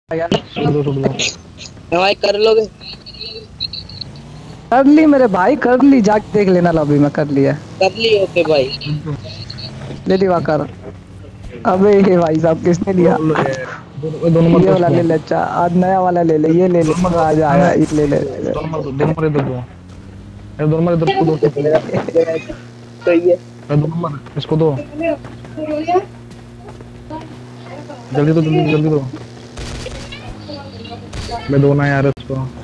यार सुन दो। भाई कर लोगे? कर ली मेरे भाई, कर ली, जाके देख लेना लॉबी में कर लिया। कर ली, ओके भाई। ले ली वाकर। अबे ये भाई साहब किसने लिया? लो ये दो नंबर ये दो वाला उसको। ले ले, अच्छा आज नया वाला ले ले, ये ले ले, दो नंबर दो, आज नहीं आया, ये ले ले, ले नहीं, ले। दो नंबर इधर दो। ये दो नंबर इधर इसको दो, इसको मेरा मेरा सही है। ये दो नंबर इसको दो। जल्दी दो, जल्दी जल्दी दो। मैं दो ना यार इसको।